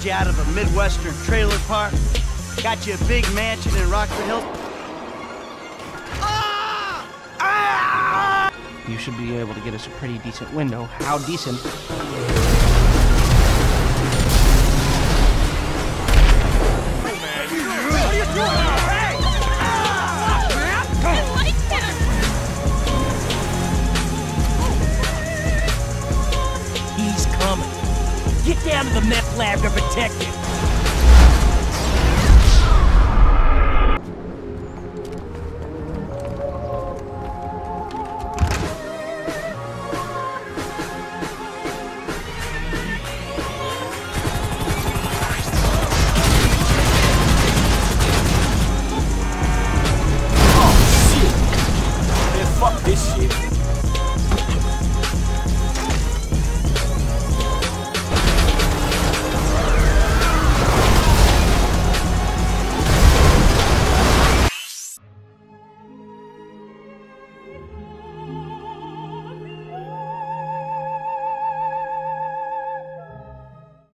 you out of a Midwestern trailer park, got you a big mansion in Rockford Hills. You should be able to get us a pretty decent window. How decent? He's coming. Get down to the meth lab to protect him. Fuck this shit.